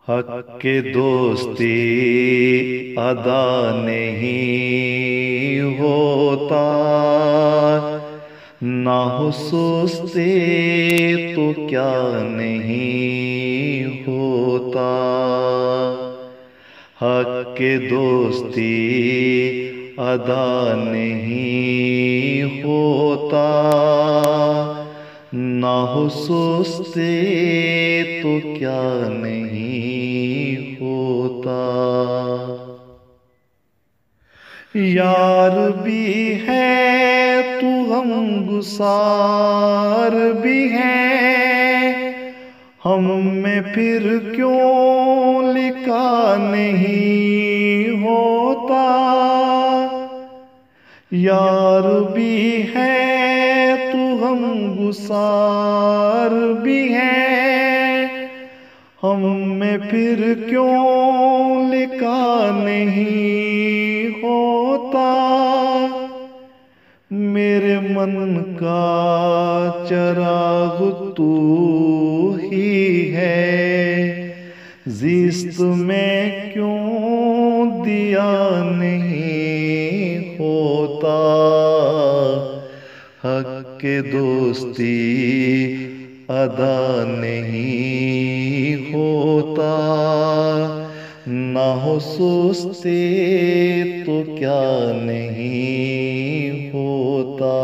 हक के दोस्ती अदा नहीं होता, ना हो सोचते तो क्या नहीं होता। हक के दोस्ती अदा नहीं होता, ना हो सोचते तो क्या नहीं होता। यार भी है तू गमगुसार भी है, हम में फिर क्यों लिखा नहीं होता। यार भी है तू गमगुसार भी है, हम में फिर क्यों लिखा नहीं होता। मेरे मन का चराग तू ही है, जिस्त में क्यों दिया नहीं होता। हक के दोस्ती अदा नहीं होता, ना हो सोचते तो क्या नहीं होता।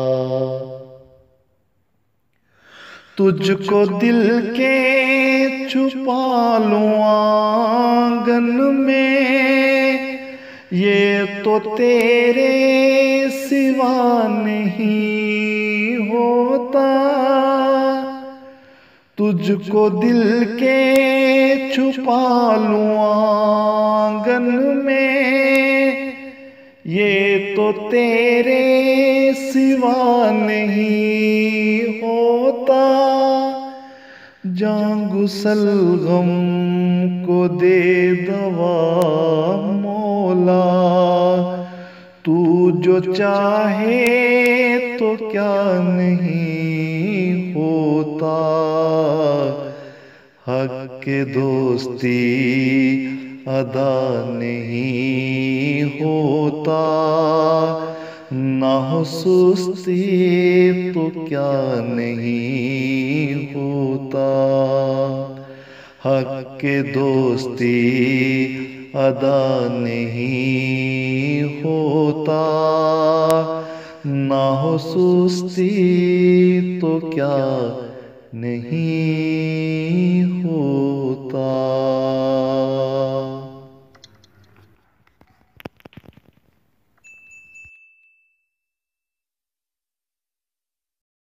तुझको दिल के छुपा लूं आंगन में, ये तो तेरे सिवा नहीं होता। तुझको दिल के छुपा लूं आंगन में, ये तो तेरे सिवा नहीं होता। जांगू सलगम को दे दवा मौला, तू जो चाहे तो क्या नहीं होता। हक के दोस्ती अदा नहीं होता, ना हो सोचते तो क्या नहीं होता। हक के दोस्ती अदा नहीं होता, ना हो सोचते तो क्या नहीं हो।